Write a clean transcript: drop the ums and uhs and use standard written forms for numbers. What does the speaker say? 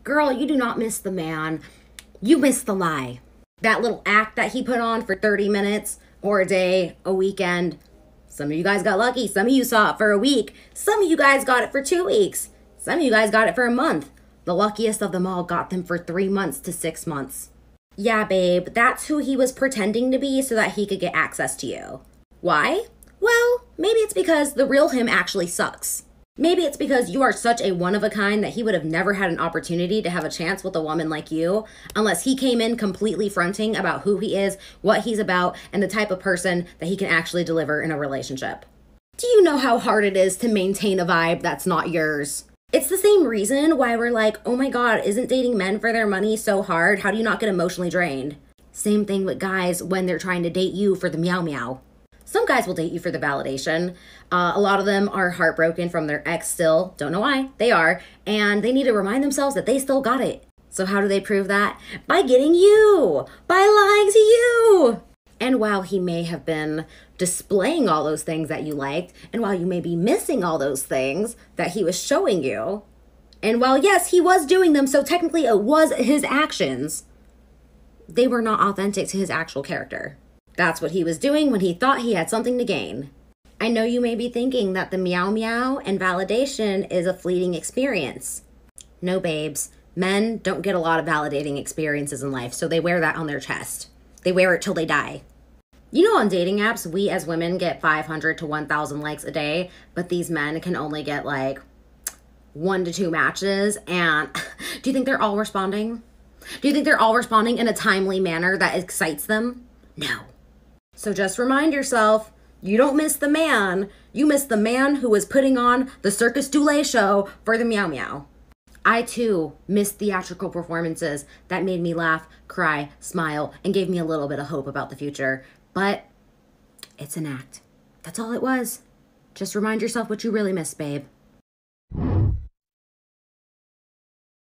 Girl, you do not miss the man. You miss the lie. That little act that he put on for 30 minutes or a day, a weekend. Some of you guys got lucky. Some of you saw it for a week. Some of you guys got it for 2 weeks. Some of you guys got it for a month. The luckiest of them all got them for 3 months to 6 months. Yeah, babe, that's who he was pretending to be so that he could get access to you. Why? Well, maybe it's because the real him actually sucks. Maybe it's because you are such a one-of-a-kind that he would have never had an opportunity to have a chance with a woman like you unless he came in completely fronting about who he is, what he's about, and the type of person that he can actually deliver in a relationship. Do you know how hard it is to maintain a vibe that's not yours? It's the same reason why we're like, oh my God, isn't dating men for their money so hard? How do you not get emotionally drained? Same thing with guys when they're trying to date you for the meow meow. Some guys will date you for the validation. A lot of them are heartbroken from their ex still. Don't know why. They are. And they need to remind themselves that they still got it. So how do they prove that? By getting you. By lying to you. And while he may have been displaying all those things that you liked, and while you may be missing all those things that he was showing you, and while, yes, he was doing them, so technically it was his actions, they were not authentic to his actual character. That's what he was doing when he thought he had something to gain. I know you may be thinking that the meow meow and validation is a fleeting experience. No, babes. Men don't get a lot of validating experiences in life, so they wear that on their chest. They wear it till they die. You know, on dating apps, we as women get 500 to 1,000 likes a day, but these men can only get like 1 to 2 matches. And do you think they're all responding? Do you think they're all responding in a timely manner that excites them? No. So just remind yourself, you don't miss the man. You miss the man who was putting on the Circus du Lait show for the meow meow. I too miss theatrical performances that made me laugh, cry, smile, and gave me a little bit of hope about the future. But it's an act. That's all it was. Just remind yourself what you really miss, babe.